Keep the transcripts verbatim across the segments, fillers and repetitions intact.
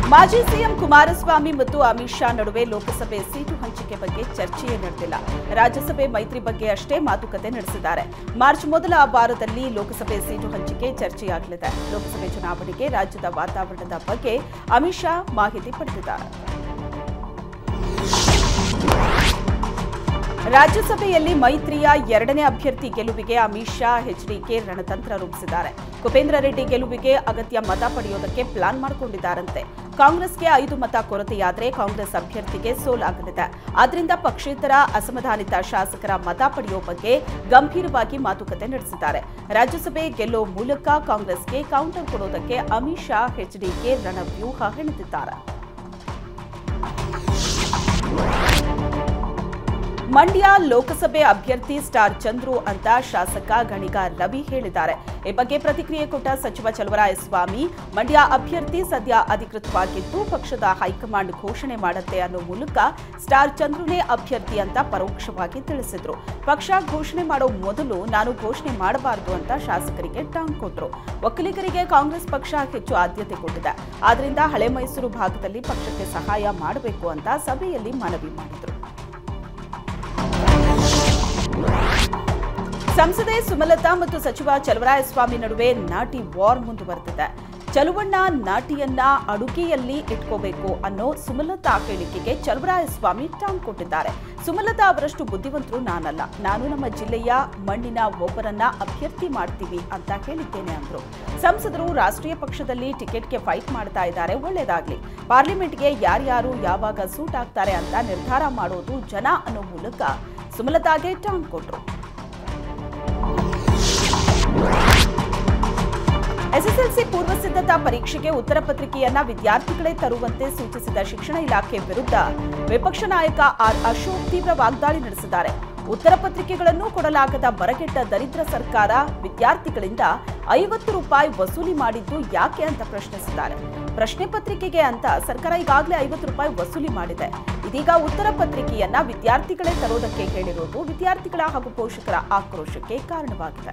ಮಾಜಿ ಸಿಎಂ ಕುಮಾರಸ್ವಾಮಿ ಮತ್ತು ಅಮಿತ್ ಶಾ ನಡುವೆ ಲೋಕಸಭೆ ಸೀಟು ಹಂಚಿಕೆ ಬಗ್ಗೆ ಚರ್ಚೆಯೇ ನಡೆದಿಲ್ಲ. ರಾಜ್ಯಸಭೆ ಮೈತ್ರಿ ಬಗ್ಗೆ ಅಷ್ಟೇ ಮಾತುಕತೆ ನಡೆಸಿದ್ದಾರೆ. ಮಾರ್ಚ್ ಮೊದಲ ವಾರದಲ್ಲಿ ಲೋಕಸಭೆ ಸೀಟು ಹಂಚಿಕೆ ಚರ್ಚೆಯಾಗಲಿದೆ. ಲೋಕಸಭೆ ಚುನಾವಣೆಗೆ ರಾಜ್ಯದ ವಾತಾವರಣದ ಬಗ್ಗೆ ಅಮಿತ್ ಶಾ ಮಾಹಿತಿ ಪಡೆದಿದ್ದಾರೆ. ರಾಜ್ಯಸಭೆಯಲ್ಲಿ ಮೈತ್ರಿಯ ಎರಡನೇ ಅಭ್ಯರ್ಥಿ ಗೆಲುವಿಗೆ ಅಮಿತ್ ಶಾ ಎಚ್ಡಿಕೆ ರಣತಂತ್ರ ರೂಪಿಸಿದ್ದಾರೆ. ಕುಪೇಂದ್ರ ರೆಡ್ಡಿ ಗೆಲುವಿಗೆ ಅಗತ್ಯ ಮತ ಪಡೆಯುವುದಕ್ಕೆ ಪ್ಲಾನ್ ಮಾಡಿಕೊಂಡಿದ್ದಾರಂತೆ. ಕಾಂಗ್ರೆಸ್ಗೆ ಐದು ಮತ ಕೊರತೆಯಾದರೆ ಕಾಂಗ್ರೆಸ್ ಅಭ್ಯರ್ಥಿಗೆ ಸೋಲಾಗಲಿದೆ. ಆದ್ದರಿಂದ ಪಕ್ಷೇತರ ಅಸಮಾಧಾನಿತ ಶಾಸಕರ ಮತ ಪಡೆಯುವ ಬಗ್ಗೆ ಗಂಭೀರವಾಗಿ ಮಾತುಕತೆ ನಡೆಸಿದ್ದಾರೆ. ರಾಜ್ಯಸಭೆ ಗೆಲ್ಲೋ ಮೂಲಕ ಕಾಂಗ್ರೆಸ್ಗೆ ಕೌಂಟರ್ ಕೊಡುವುದಕ್ಕೆ ಅಮಿತ್ ಶಾ ಎಚ್ಡಿಕೆ ರಣವ್ಯೂಹ ಹೆಣೆದಿದ್ದಾರೆ. ಮಂಡ್ಯ ಲೋಕಸಭೆ ಅಭ್ಯರ್ಥಿ ಸ್ಟಾರ್ ಚಂದ್ರು ಅಂತ ಶಾಸಕ ಗಣಿಗ ರವಿ ಹೇಳಿದ್ದಾರೆ. ಈ ಬಗ್ಗೆ ಪ್ರತಿಕ್ರಿಯೆ ಕೊಟ್ಟ ಸಚಿವ ಚಲುವರಾಯಸ್ವಾಮಿ, ಮಂಡ್ಯ ಅಭ್ಯರ್ಥಿ ಸದ್ಯ ಅಧಿಕೃತವಾಗಿದ್ದು ಪಕ್ಷದ ಹೈಕಮಾಂಡ್ ಘೋಷಣೆ ಮಾಡುತ್ತೆ ಅನ್ನೋ ಮೂಲಕ ಸ್ಟಾರ್ ಚಂದ್ರುನೇ ಅಭ್ಯರ್ಥಿ ಅಂತ ಪರೋಕ್ಷವಾಗಿ ತಿಳಿಸಿದ್ರು. ಪಕ್ಷ ಘೋಷಣೆ ಮಾಡೋ ಮೊದಲು ನಾನು ಘೋಷಣೆ ಮಾಡಬಾರದು ಅಂತ ಶಾಸಕರಿಗೆ ಟಾಂಗ್ ಕೊಟ್ಟರು. ಒಕ್ಕಲಿಗರಿಗೆ ಕಾಂಗ್ರೆಸ್ ಪಕ್ಷ ಹೆಚ್ಚು ಆದ್ಯತೆ ಕೊಟ್ಟಿದೆ. ಆದ್ರಿಂದ ಹಳೆ ಮೈಸೂರು ಭಾಗದಲ್ಲಿ ಪಕ್ಷಕ್ಕೆ ಸಹಾಯ ಮಾಡಬೇಕು ಅಂತ ಸಭೆಯಲ್ಲಿ ಮನವಿ ಮಾಡಿದ್ರು. ಸಂಸದೆ ಸುಮಲತಾ ಮತ್ತು ಸಚಿವ ಚಲುವರಾಯಸ್ವಾಮಿ ನಡುವೆ ನಾಟಿ ವಾರ್ ಮುಂದುವರೆದಿದೆ. ಚಲುವಣ್ಣ ನಾಟಿಯನ್ನ ಅಡುಗೆಯಲ್ಲಿ ಇಟ್ಕೋಬೇಕು ಅನ್ನೋ ಸುಮಲತಾ ಹೇಳಿಕೆಗೆ ಚಲುವರಾಯಸ್ವಾಮಿ ಟಾಂಗ್ ಕೊಟ್ಟಿದ್ದಾರೆ. ಸುಮಲತಾ ಅವರಷ್ಟು ಬುದ್ಧಿವಂತರು ನಾನಲ್ಲ, ನಾನು ನಮ್ಮ ಜಿಲ್ಲೆಯ ಮಣ್ಣಿನ ಒಬ್ಬರನ್ನ ಅಭ್ಯರ್ಥಿ ಮಾಡ್ತೀವಿ ಅಂತ ಹೇಳಿದ್ದೇನೆ ಅಂದ್ರು. ಸಂಸದರು ರಾಷ್ಟ್ರೀಯ ಪಕ್ಷದಲ್ಲಿ ಟಿಕೆಟ್ಗೆ ಫೈಟ್ ಮಾಡ್ತಾ ಇದ್ದಾರೆ, ಒಳ್ಳೇದಾಗ್ಲಿ. ಪಾರ್ಲಿಮೆಂಟ್ಗೆ ಯಾರ್ಯಾರು ಯಾವಾಗ ಸೂಟ್ ಆಗ್ತಾರೆ ಅಂತ ನಿರ್ಧಾರ ಮಾಡೋದು ಜನ ಅನ್ನೋ ಮೂಲಕ ಸುಮಲತಾಗೆ ಟಾಂಗ್ ಕೊಟ್ರು. ಎಸ್ಎಸ್ಎಲ್ಸಿ ಪೂರ್ವ ಸಿದ್ಧತಾ ಪರೀಕ್ಷೆಗೆ ಉತ್ತರ ಪತ್ರಿಕೆಯನ್ನ ವಿದ್ಯಾರ್ಥಿಗಳೇ ತರುವಂತೆ ಸೂಚಿಸಿದ ಶಿಕ್ಷಣ ಇಲಾಖೆ ವಿರುದ್ಧ ವಿಪಕ್ಷ ನಾಯಕ ಆರ್ ಅಶೋಕ್ ತೀವ್ರ ವಾಗ್ದಾಳಿ ನಡೆಸಿದ್ದಾರೆ. ಉತ್ತರ ಪತ್ರಿಕೆಗಳನ್ನು ಕೊಡಲಾಗದ ಬರಗೆಟ್ಟ ದರಿದ್ರ ಸರ್ಕಾರ ವಿದ್ಯಾರ್ಥಿಗಳಿಂದ ಐವತ್ತು ರೂಪಾಯಿ ವಸೂಲಿ ಮಾಡಿದ್ದು ಯಾಕೆ ಅಂತ ಪ್ರಶ್ನಿಸಿದ್ದಾರೆ. ಪ್ರಶ್ನೆ ಪತ್ರಿಕೆಗೆ ಅಂತ ಸರ್ಕಾರ ಈಗಾಗಲೇ ಐವತ್ತು ರೂಪಾಯಿ ವಸೂಲಿ ಮಾಡಿದೆ. ಇದೀಗ ಉತ್ತರ ಪತ್ರಿಕೆಯನ್ನ ವಿದ್ಯಾರ್ಥಿಗಳೇ ತರೋದಕ್ಕೆ ಹೇಳಿರುವುದು ವಿದ್ಯಾರ್ಥಿಗಳ ಹಾಗೂ ಪೋಷಕರ ಆಕ್ರೋಶಕ್ಕೆ ಕಾರಣವಾಗಿದೆ.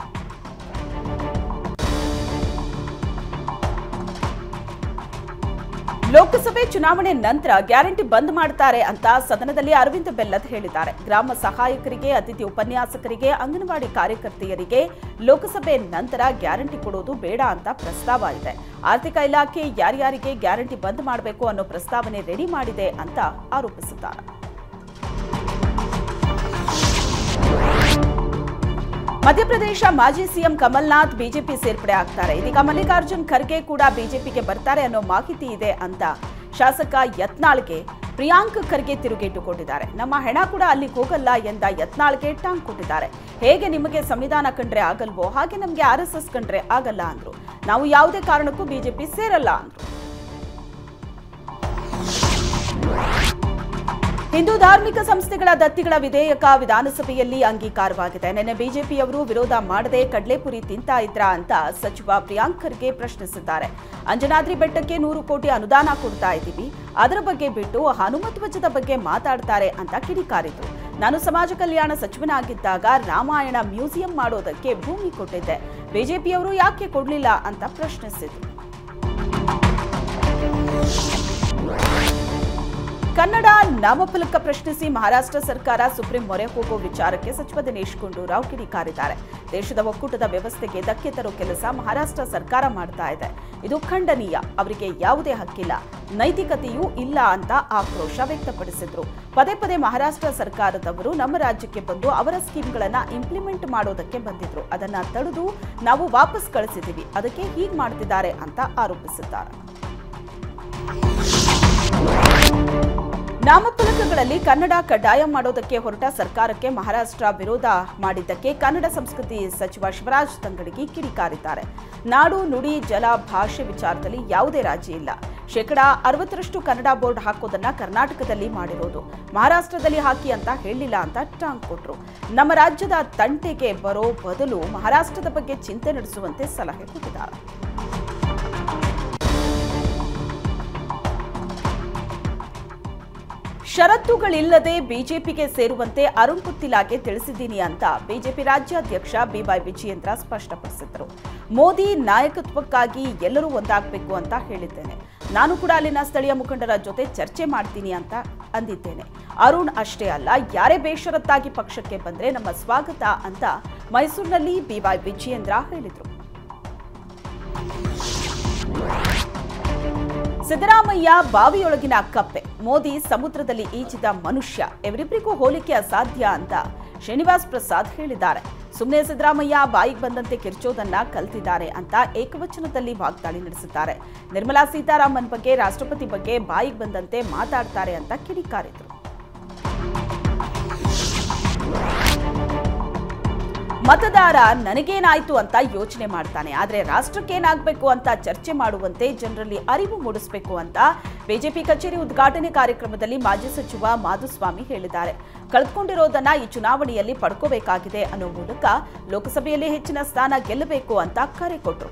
ಲೋಕಸಭೆ ಚುನಾವಣೆ ನಂತರ ಗ್ಯಾರಂಟಿ ಬಂದ್ ಮಾಡ್ತಾರೆ ಅಂತ ಸದನದಲ್ಲಿ ಅರವಿಂದ ಬೆಲ್ಲದ್ ಹೇಳಿದ್ದಾರೆ. ಗ್ರಾಮ ಸಹಾಯಕರಿಗೆ, ಅತಿಥಿ ಉಪನ್ಯಾಸಕರಿಗೆ, ಅಂಗನವಾಡಿ ಕಾರ್ಯಕರ್ತೆಯರಿಗೆ ಲೋಕಸಭೆ ನಂತರ ಗ್ಯಾರಂಟಿ ಕೊಡೋದು ಬೇಡ ಅಂತ ಪ್ರಸ್ತಾವ ಇದೆ. ಆರ್ಥಿಕ ಇಲಾಖೆ ಯಾರ್ಯಾರಿಗೆ ಗ್ಯಾರಂಟಿ ಬಂದ್ ಮಾಡಬೇಕು ಅನ್ನೋ ಪ್ರಸ್ತಾವನೆ ರೆಡಿ ಮಾಡಿದೆ ಅಂತ ಆರೋಪಿಸಿದ್ದಾರೆ. ಮಧ್ಯಪ್ರದೇಶ ಮಾಜಿ ಸಿಎಂ ಕಮಲ್ನಾಥ್ ಬಿಜೆಪಿ ಸೇರ್ಪಡೆ ಆಗ್ತಾರೆ. ಇದೀಗ ಮಲ್ಲಿಕಾರ್ಜುನ್ ಖರ್ಗೆ ಕೂಡ ಬಿಜೆಪಿಗೆ ಬರ್ತಾರೆ ಅನ್ನೋ ಮಾಹಿತಿ ಇದೆ ಅಂತ ಶಾಸಕ ಯತ್ನಾಳ್ಗೆ ಪ್ರಿಯಾಂಕ್ ಖರ್ಗೆ ತಿರುಗೇಟು ಕೊಟ್ಟಿದ್ದಾರೆ. ನಮ್ಮ ಹೆಣ ಕೂಡ ಅಲ್ಲಿಗೆ ಹೋಗಲ್ಲ ಎಂದ ಯತ್ನಾಳ್ಗೆ ಟಾಂಗ್ ಕೊಟ್ಟಿದ್ದಾರೆ. ಹೇಗೆ ನಿಮಗೆ ಸಂವಿಧಾನ ಕಂಡ್ರೆ ಆಗಲ್ವೋ ಹಾಗೆ ನಮಗೆ ಆರ್ ಎಸ್ ಎಸ್ ಕಂಡ್ರೆ ಆಗಲ್ಲ ಅಂದ್ರು. ನಾವು ಯಾವುದೇ ಕಾರಣಕ್ಕೂ ಬಿಜೆಪಿ ಸೇರಲ್ಲ ಅಂದ್ರು. ಹಿಂದೂ ಧಾರ್ಮಿಕ ಸಂಸ್ಥೆಗಳ ದತ್ತಿಗಳ ವಿಧೇಯಕ ವಿಧಾನಸಭೆಯಲ್ಲಿ ಅಂಗೀಕಾರವಾಗಿದೆ. ನಿನ್ನೆ ಬಿಜೆಪಿಯವರು ವಿರೋಧ ಮಾಡದೆ ಕಡ್ಲೆಪುರಿ ತಿಂತಾ ಇದ್ರಾ ಅಂತ ಸಚಿವ ಪ್ರಿಯಾಂಕ್ ಖರ್ಗೆ ಪ್ರಶ್ನಿಸಿದ್ದಾರೆ. ಅಂಜನಾದ್ರಿ ಬೆಟ್ಟಕ್ಕೆ ನೂರು ಕೋಟಿ ಅನುದಾನ ಕೊಡ್ತಾ ಇದ್ದೀವಿ, ಅದರ ಬಗ್ಗೆ ಬಿಟ್ಟು ಹನುಮಧ್ವಜದ ಬಗ್ಗೆ ಮಾತಾಡ್ತಾರೆ ಅಂತ ಕಿಡಿಕಾರಿದ್ರು. ನಾನು ಸಮಾಜ ಕಲ್ಯಾಣ ಸಚಿವನಾಗಿದ್ದಾಗ ರಾಮಾಯಣ ಮ್ಯೂಸಿಯಂ ಮಾಡೋದಕ್ಕೆ ಭೂಮಿ ಕೊಟ್ಟಿದ್ದೆ, ಬಿಜೆಪಿಯವರು ಯಾಕೆ ಕೊಡ್ಲಿಲ್ಲ ಅಂತ ಪ್ರಶ್ನಿಸಿದ್ರು. ಕನ್ನಡ ನಾಮಫಲಕ ಪ್ರಶ್ನಿಸಿ ಮಹಾರಾಷ್ಟ್ರ ಸರ್ಕಾರ ಸುಪ್ರೀಂ ಮೊರೆ ಹೋಗೋ ವಿಚಾರಕ್ಕೆ ಸಚಿವ ದಿನೇಶ್ ಗುಂಡೂರಾವ್ ಕಿಡಿಕಾರಿದ್ದಾರೆ. ದೇಶದ ಒಕ್ಕೂಟದ ವ್ಯವಸ್ಥೆಗೆ ಧಕ್ಕೆ ತರೋ ಕೆಲಸ ಮಹಾರಾಷ್ಟ್ರ ಸರ್ಕಾರ ಮಾಡ್ತಾ ಇದೆ. ಇದು ಖಂಡನೀಯ. ಅವರಿಗೆ ಯಾವುದೇ ಹಕ್ಕಿಲ್ಲ, ನೈತಿಕತೆಯೂ ಇಲ್ಲ ಅಂತ ಆಕ್ರೋಶ ವ್ಯಕ್ತಪಡಿಸಿದ್ರು. ಪದೇ ಪದೇ ಮಹಾರಾಷ್ಟ್ರ ಸರ್ಕಾರದವರು ನಮ್ಮ ರಾಜ್ಯಕ್ಕೆ ಬಂದು ಅವರ ಸ್ಕೀಮ್ಗಳನ್ನ ಇಂಪ್ಲಿಮೆಂಟ್ ಮಾಡೋದಕ್ಕೆ ಬಂದಿದ್ರು. ಅದನ್ನ ತಡೆದು ನಾವು ವಾಪಸ್ ಕಳಿಸಿದ್ದೀವಿ, ಅದಕ್ಕೆ ಹೀಗೆ ಮಾಡ್ತಿದ್ದಾರೆ ಅಂತ ಆರೋಪಿಸಿದ್ದಾರೆ. ನಾಮಫಲಕಗಳಲ್ಲಿ ಕನ್ನಡ ಕಡ್ಡಾಯ ಮಾಡೋದಕ್ಕೆ ಹೊರಟ ಸರ್ಕಾರಕ್ಕೆ ಮಹಾರಾಷ್ಟ್ರ ವಿರೋಧ ಮಾಡಿದ್ದಕ್ಕೆ ಕನ್ನಡ ಸಂಸ್ಕೃತಿ ಸಚಿವ ಶಿವರಾಜ್ ತಂಗಡಗಿ ಕಿಡಿಕಾರಿದ್ದಾರೆ. ನಾಡು, ನುಡಿ, ಜಲ, ಭಾಷೆ ವಿಚಾರದಲ್ಲಿ ಯಾವುದೇ ರಾಜಿ ಇಲ್ಲ. ಶೇಕಡಾ ಅರವತ್ತರಷ್ಟು ಕನ್ನಡ ಬೋರ್ಡ್ ಹಾಕೋದನ್ನ ಕರ್ನಾಟಕದಲ್ಲಿ ಮಾಡಿರೋದು, ಮಹಾರಾಷ್ಟ್ರದಲ್ಲಿ ಹಾಕಿ ಅಂತ ಹೇಳಿಲ್ಲ ಅಂತ ಟಾಂಗ್ ಕೊಟ್ರು. ನಮ್ಮ ರಾಜ್ಯದ ತಂಟೆಗೆ ಬರೋ ಬದಲು ಮಹಾರಾಷ್ಟ್ರದ ಬಗ್ಗೆ ಚಿಂತೆ ನಡೆಸುವಂತೆ ಸಲಹೆ ಕೊಟ್ಟಿದ್ದಾರೆ. ಷರತ್ತುಗಳಿಲ್ಲದೆ ಬಿಜೆಪಿಗೆ ಸೇರುವಂತೆ ಅರುಣ್ ಪುತ್ತಿಲಾಗೆ ತಿಳಿಸಿದ್ದೀನಿ ಅಂತ ಬಿಜೆಪಿ ರಾಜ್ಯಾಧ್ಯಕ್ಷ ಬಿವೈ ವಿಜಯೇಂದ್ರ ಸ್ಪಷ್ಟಪಡಿಸಿದರು. ಮೋದಿ ನಾಯಕತ್ವಕ್ಕಾಗಿ ಎಲ್ಲರೂ ಒಂದಾಗಬೇಕು ಅಂತ ಹೇಳಿದ್ದೇನೆ. ನಾನು ಕೂಡ ಅಲ್ಲಿನ ಸ್ಥಳೀಯ ಮುಖಂಡರ ಜೊತೆ ಚರ್ಚೆ ಮಾಡ್ತೀನಿ ಅಂತ ಅಂದಿದ್ದೇನೆ. ಅರುಣ್ ಅಷ್ಟೇ ಅಲ್ಲ, ಯಾರೇ ಬೇಷರತ್ತಾಗಿ ಪಕ್ಷಕ್ಕೆ ಬಂದ್ರೆ ನಮ್ಮ ಸ್ವಾಗತ ಅಂತ ಮೈಸೂರಿನಲ್ಲಿ ಬಿವೈ ವಿಜಯೇಂದ್ರ ಹೇಳಿದರು. ಸಿದ್ದರಾಮಯ್ಯ ಬಾವಿಯೊಳಗಿನ ಕಪ್ಪೆ, ಮೋದಿ ಸಮುದ್ರದಲ್ಲಿ ಈಜಿದ ಮನುಷ್ಯ, ಇವರಿಬ್ಬರಿಗೂ ಹೋಲಿಕೆ ಅಸಾಧ್ಯ ಅಂತ ಶ್ರೀನಿವಾಸ್ ಪ್ರಸಾದ್ ಹೇಳಿದ್ದಾರೆ. ಸುಮ್ಮನೆ ಸಿದ್ದರಾಮಯ್ಯ ಬಾಯಿಗೆ ಬಂದಂತೆ ಕಿರ್ಚೋದನ್ನ ಕಲ್ತಿದ್ದಾರೆ ಅಂತ ಏಕವಚನದಲ್ಲಿ ವಾಗ್ದಾಳಿ ನಡೆಸಿದ್ದಾರೆ. ನಿರ್ಮಲಾ ಸೀತಾರಾಮನ್ ಬಗ್ಗೆ, ರಾಷ್ಟ್ರಪತಿ ಬಗ್ಗೆ ಬಾಯಿಗೆ ಬಂದಂತೆ ಮಾತಾಡ್ತಾರೆ ಅಂತ ಕಿಡಿಕಾರಿದ್ರು. ಮತದಾರ ನನಗೇನಾಯ್ತು ಅಂತ ಯೋಚನೆ ಮಾಡ್ತಾನೆ, ಆದ್ರೆ ರಾಷ್ಟ್ರಕ್ಕೇನಾಗಬೇಕು ಅಂತ ಚರ್ಚೆ ಮಾಡುವಂತೆ ಜನರಲ್ಲಿ ಅರಿವು ಮೂಡಿಸಬೇಕು ಅಂತ ಬಿಜೆಪಿ ಕಚೇರಿ ಉದ್ಘಾಟನೆ ಕಾರ್ಯಕ್ರಮದಲ್ಲಿ ಮಾಜಿ ಸಚಿವ ಮಾಧುಸ್ವಾಮಿ ಹೇಳಿದ್ದಾರೆ. ಕಳೆದುಕೊಂಡಿರೋದನ್ನ ಈ ಚುನಾವಣೆಯಲ್ಲಿ ಪಡ್ಕೋಬೇಕಾಗಿದೆ ಅನ್ನೋ ಮೂಲಕ ಲೋಕಸಭೆಯಲ್ಲಿ ಹೆಚ್ಚಿನ ಸ್ಥಾನ ಗೆಲ್ಲಬೇಕು ಅಂತ ಕರೆ ಕೊಟ್ಟರು.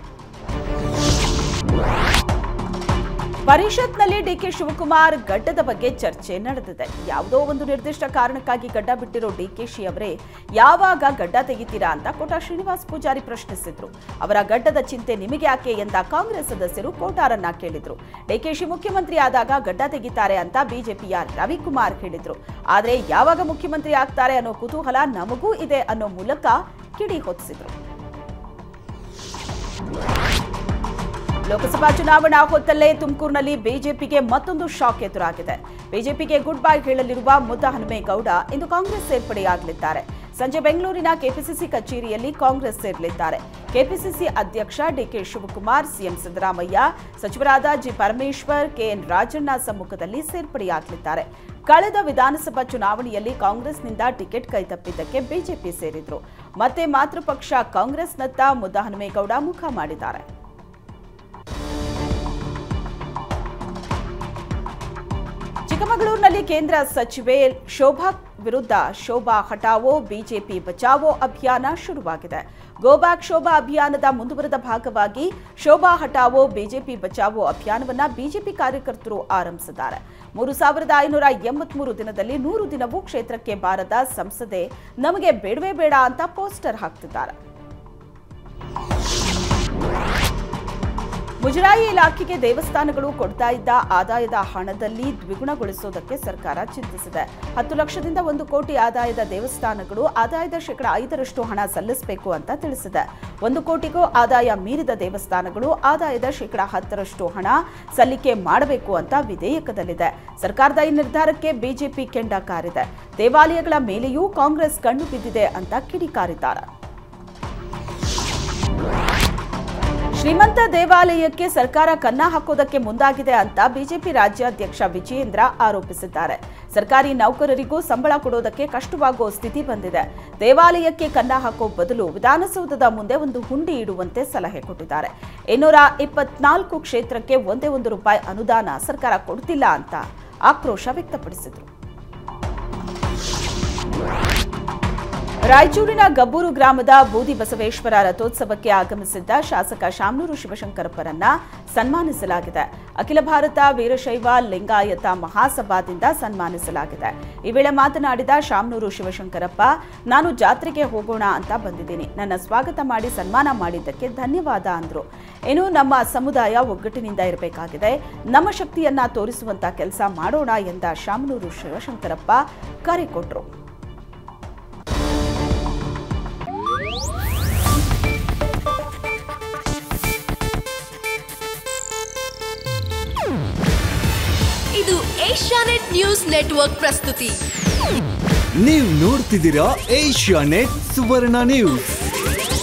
ಪರಿಷತ್ನಲ್ಲಿ ಡಿಕೆ ಶಿವಕುಮಾರ್ ಗಡ್ಡದ ಬಗ್ಗೆ ಚರ್ಚೆ ನಡೆದಿದೆ. ಯಾವುದೋ ಒಂದು ನಿರ್ದಿಷ್ಟ ಕಾರಣಕ್ಕಾಗಿ ಗಡ್ಡ ಬಿಟ್ಟಿರೋ ಡಿಕೆಶಿ ಅವರೇ ಯಾವಾಗ ಗಡ್ಡ ತೆಗಿತೀರಾ ಅಂತ ಕೋಟಾ ಶ್ರೀನಿವಾಸ್ ಪೂಜಾರಿ ಪ್ರಶ್ನಿಸಿದ್ರು. ಅವರ ಗಡ್ಡದ ಚಿಂತೆ ನಿಮಗೆ ಯಾಕೆ ಎಂದ ಕಾಂಗ್ರೆಸ್ ಸದಸ್ಯರು ಕೋಟಾರನ್ನ ಕೇಳಿದ್ರು. ಡಿಕೆಶಿ ಮುಖ್ಯಮಂತ್ರಿ ಆದಾಗ ಗಡ್ಡ ತೆಗಿತಾರೆ ಅಂತ ಬಿಜೆಪಿಯ ರವಿಕುಮಾರ್ ಹೇಳಿದ್ರು. ಆದ್ರೆ ಯಾವಾಗ ಮುಖ್ಯಮಂತ್ರಿ ಆಗ್ತಾರೆ ಅನ್ನೋ ಕುತೂಹಲ ನಮಗೂ ಇದೆ ಅನ್ನೋ ಮೂಲಕ ಕಿಡಿ ಹೊತ್ತಿಸಿದ್ರು. ಲೋಕಸಭಾ ಚುನಾವಣಾ ಹೊತ್ತಲ್ಲೇ ತುಮಕೂರಿನಲ್ಲಿ ಬಿಜೆಪಿಗೆ ಮತ್ತೊಂದು ಶಾಕ್ ಎದುರಾಗಿದೆ. ಬಿಜೆಪಿಗೆ ಗುಡ್ ಬೈ ಹೇಳಲಿರುವ ಮುದ್ದಹನುಮೇಗೌಡ ಇಂದು ಕಾಂಗ್ರೆಸ್ ಸೇರ್ಪಡೆಯಾಗಲಿದ್ದಾರೆ. ಸಂಜೆ ಬೆಂಗಳೂರಿನ ಕೆಪಿಸಿಸಿ ಕಚೇರಿಯಲ್ಲಿ ಕಾಂಗ್ರೆಸ್ ಸೇರಲಿದ್ದಾರೆ. ಕೆಪಿಸಿಸಿ ಅಧ್ಯಕ್ಷ ಡಿಕೆ ಶಿವಕುಮಾರ್, ಸಿಎಂ ಸಿದ್ದರಾಮಯ್ಯ, ಸಚಿವರಾದ ಜಿ ಪರಮೇಶ್ವರ್, ಕೆಎನ್ ರಾಜಣ್ಣ ಸಮ್ಮುಖದಲ್ಲಿ ಸೇರ್ಪಡೆಯಾಗಲಿದ್ದಾರೆ. ಕಳೆದ ವಿಧಾನಸಭಾ ಚುನಾವಣೆಯಲ್ಲಿ ಕಾಂಗ್ರೆಸ್ನಿಂದ ಟಿಕೆಟ್ ಕೈತಪ್ಪಿದ್ದಕ್ಕೆ ಬಿಜೆಪಿ ಸೇರಿದ್ರು. ಮತ್ತೆ ಮಾತೃಪಕ್ಷ ಕಾಂಗ್ರೆಸ್ನತ್ತ ಮುದ್ದಹನುಮೇಗೌಡ ಮುಖ ಮಾಡಿದ್ದಾರೆ. ಚಿಕ್ಕಮಗಳೂರಿನಲ್ಲಿ ಕೇಂದ್ರ ಸಚಿವೆ ಶೋಭಾ ವಿರುದ್ಧ ಶೋಭಾ ಹಟಾವೋ ಬಿಜೆಪಿ ಬಚಾವೋ ಅಭಿಯಾನ ಶುರುವಾಗಿದೆ. ಗೋ ಬ್ಯಾಕ್ ಶೋಭಾ ಅಭಿಯಾನದ ಮುಂದುವರೆದ ಭಾಗವಾಗಿ ಶೋಭಾ ಹಟಾವೋ ಬಿಜೆಪಿ ಬಚಾವೋ ಅಭಿಯಾನವನ್ನ ಬಿಜೆಪಿ ಕಾರ್ಯಕರ್ತರು ಆರಂಭಿಸಿದ್ದಾರೆ. ಮೂರು ಸಾವಿರದ ಐನೂರ ಎಂಬತ್ಮೂರು ದಿನದಲ್ಲಿ ನೂರು ದಿನವೂ ಕ್ಷೇತ್ರಕ್ಕೆ ಬಾರದ ಸಂಸದೆ ನಮಗೆ ಬೇಡವೇ ಬೇಡ ಅಂತ ಪೋಸ್ಟರ್ ಹಾಕ್ತಿದ್ದಾರೆ. ಮುಜರಾಯಿ ಇಲಾಖೆಗೆ ದೇವಸ್ಥಾನಗಳು ಕೊಡ್ತಾ ಇದ್ದ ಆದಾಯದ ಹಣದಲ್ಲಿ ದ್ವಿಗುಣಗೊಳಿಸೋದಕ್ಕೆ ಸರ್ಕಾರ ಚಿಂತಿಸಿದೆ. ಹತ್ತು ಲಕ್ಷದಿಂದ ಒಂದು ಕೋಟಿ ಆದಾಯದ ದೇವಸ್ಥಾನಗಳು ಆದಾಯದ ಶೇಕಡ ಐದರಷ್ಟು ಹಣ ಸಲ್ಲಿಸಬೇಕು ಅಂತ ತಿಳಿಸಿದೆ. ಒಂದು ಕೋಟಿಗೂ ಆದಾಯ ಮೀರಿದ ದೇವಸ್ಥಾನಗಳು ಆದಾಯದ ಶೇಕಡ ಹತ್ತರಷ್ಟು ಹಣ ಸಲ್ಲಿಕೆ ಮಾಡಬೇಕು ಅಂತ ವಿಧೇಯಕದಲ್ಲಿದೆ. ಸರ್ಕಾರದ ಈ ನಿರ್ಧಾರಕ್ಕೆ ಬಿಜೆಪಿ ಕೆಂಡ ಕಾರಿದೆ. ದೇವಾಲಯಗಳ ಮೇಲೆಯೂ ಕಾಂಗ್ರೆಸ್ ಕಣ್ಣು ಬಿದ್ದಿದೆ ಅಂತ ಕಿಡಿಕಾರಿದ್ದಾರೆ. ಶ್ರೀಮಂತ ದೇವಾಲಯಕ್ಕೆ ಸರ್ಕಾರ ಕನ್ನ ಹಾಕೋದಕ್ಕೆ ಮುಂದಾಗಿದೆ ಅಂತ ಬಿಜೆಪಿ ರಾಜ್ಯಾಧ್ಯಕ್ಷ ವಿಜಯೇಂದ್ರ ಆರೋಪಿಸಿದ್ದಾರೆ. ಸರ್ಕಾರಿ ನೌಕರರಿಗೂ ಸಂಬಳ ಕೊಡೋದಕ್ಕೆ ಕಷ್ಟವಾಗೋ ಸ್ಥಿತಿ ಬಂದಿದೆ. ದೇವಾಲಯಕ್ಕೆ ಕನ್ನ ಹಾಕೋ ಬದಲು ವಿಧಾನಸೌಧದ ಮುಂದೆ ಒಂದು ಹುಂಡಿ ಇಡುವಂತೆ ಸಲಹೆ ಕೊಟ್ಟಿದ್ದಾರೆ. ಇನ್ನೂರ ಇಪ್ಪತ್ನಾಲ್ಕು ಕ್ಷೇತ್ರಕ್ಕೆ ಒಂದೇ ಒಂದು ರೂಪಾಯಿ ಅನುದಾನ ಸರ್ಕಾರ ಕೊಡ್ತಿಲ್ಲ ಅಂತ ಆಕ್ರೋಶ ವ್ಯಕ್ತಪಡಿಸಿದರು. ರಾಯಚೂರಿನ ಗಬ್ಬೂರು ಗ್ರಾಮದ ಬೂದಿ ಬಸವೇಶ್ವರ ರಥೋತ್ಸವಕ್ಕೆ ಆಗಮಿಸಿದ್ದ ಶಾಸಕ ಶಾಮನೂರು ಶಿವಶಂಕರಪ್ಪರನ್ನ ಸನ್ಮಾನಿಸಲಾಗಿದೆ. ಅಖಿಲ ಭಾರತ ವೀರಶೈವ ಲಿಂಗಾಯತ ಮಹಾಸಭಾದಿಂದ ಸನ್ಮಾನಿಸಲಾಗಿದೆ. ಈ ವೇಳೆ ಮಾತನಾಡಿದ ಶಾಮನೂರು ಶಿವಶಂಕರಪ್ಪ, ನಾನು ಜಾತ್ರೆಗೆ ಹೋಗೋಣ ಅಂತ ಬಂದಿದ್ದೀನಿ. ನನ್ನ ಸ್ವಾಗತ ಮಾಡಿ ಸನ್ಮಾನ ಮಾಡಿದ್ದಕ್ಕೆ ಧನ್ಯವಾದ ಅಂದ್ರು. ಇನ್ನು ನಮ್ಮ ಸಮುದಾಯ ಒಗ್ಗಟ್ಟಿನಿಂದ ಇರಬೇಕಾಗಿದೆ, ನಮ್ಮ ಶಕ್ತಿಯನ್ನ ತೋರಿಸುವಂತ ಕೆಲಸ ಮಾಡೋಣ ಎಂದ ಶಾಮನೂರು ಶಿವಶಂಕರಪ್ಪ ಕರೆ ಕೊಟ್ಟರು. ಇದು ಏಷ್ಯಾನೆಟ್ ನ್ಯೂಸ್ ನೆಟ್ವರ್ಕ್ ಪ್ರಸ್ತುತಿ. ನೀವು ನೋಡ್ತಿದ್ದೀರಾ ಏಷ್ಯಾನೆಟ್ ಸುವರ್ಣ ನ್ಯೂಸ್.